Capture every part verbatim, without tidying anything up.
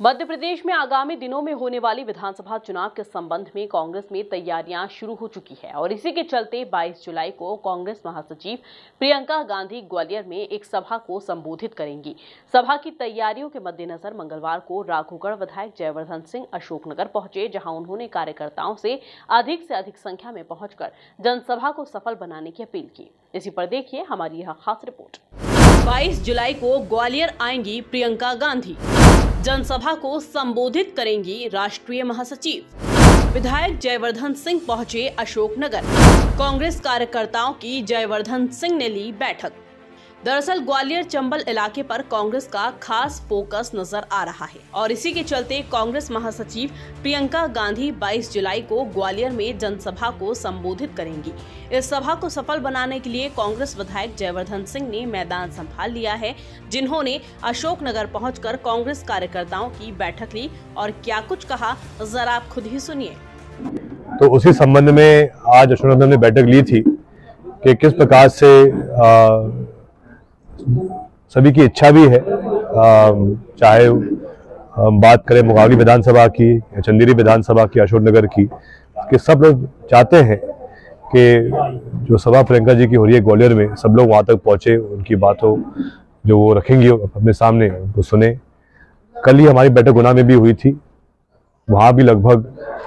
मध्य प्रदेश में आगामी दिनों में होने वाली विधानसभा चुनाव के संबंध में कांग्रेस में तैयारियां शुरू हो चुकी है और इसी के चलते बाईस जुलाई को कांग्रेस महासचिव प्रियंका गांधी ग्वालियर में एक सभा को संबोधित करेंगी। सभा की तैयारियों के मद्देनजर मंगलवार को राघोगढ़ विधायक जयवर्धन सिंह अशोकनगर पहुंचे, जहां उन्होंने कार्यकर्ताओं से अधिक से अधिक संख्या में पहुंचकर जनसभा को सफल बनाने की अपील की। इसी पर देखिए हमारी यह खास रिपोर्ट। बाईस जुलाई को ग्वालियर आएंगी प्रियंका गांधी, जनसभा को संबोधित करेंगी राष्ट्रीय महासचिव। विधायक जयवर्धन सिंह पहुंचे अशोकनगर, कांग्रेस कार्यकर्ताओं की जयवर्धन सिंह ने ली बैठक। दरअसल ग्वालियर चंबल इलाके पर कांग्रेस का खास फोकस नजर आ रहा है और इसी के चलते कांग्रेस महासचिव प्रियंका गांधी बाईस जुलाई को ग्वालियर में जनसभा को संबोधित करेंगी। इस सभा को सफल बनाने के लिए कांग्रेस विधायक जयवर्धन सिंह ने मैदान संभाल लिया है, जिन्होंने अशोकनगर पहुंचकर कांग्रेस कार्यकर्ताओं की बैठक ली और क्या कुछ कहा, जरा आप खुद ही सुनिए। तो उसी संबंध में आज अशोकनगर में बैठक ली थी कि किस प्रकार से आ, सभी की इच्छा भी है, चाहे हम बात करें मुगावली विधानसभा की या चंदेरी विधानसभा की, अशोकनगर की, कि सब लोग चाहते हैं कि जो सभा प्रियंका जी की हो रही है ग्वालियर में, सब लोग वहां तक पहुंचे, उनकी बातों जो वो रखेंगी अपने सामने उनको सुने। कल ही हमारी बैठक गुना में भी हुई थी, वहां भी लगभग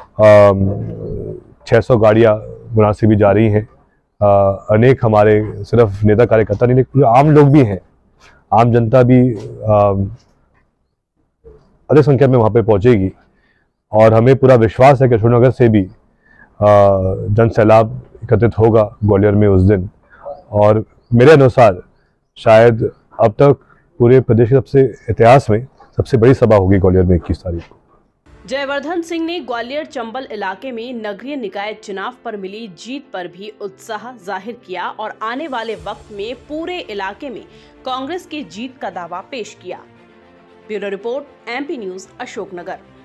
छह सौ गाड़ियां गुना से भी जा रही हैं। आ, अनेक हमारे सिर्फ नेता कार्यकर्ता नहीं, आम लोग भी हैं, आम जनता भी अधिक संख्या में वहां पे पहुंचेगी और हमें पूरा विश्वास है कि अशोकनगर से भी जन सैलाब एकत्रित होगा ग्वालियर में उस दिन। और मेरे अनुसार शायद अब तक पूरे प्रदेश के सबसे इतिहास में सबसे बड़ी सभा होगी ग्वालियर में इक्कीस तारीख को। जयवर्धन सिंह ने ग्वालियर चंबल इलाके में नगरीय निकाय चुनाव पर मिली जीत पर भी उत्साह जाहिर किया और आने वाले वक्त में पूरे इलाके में कांग्रेस की जीत का दावा पेश किया। Bureau report, MP news, Ashoknagar.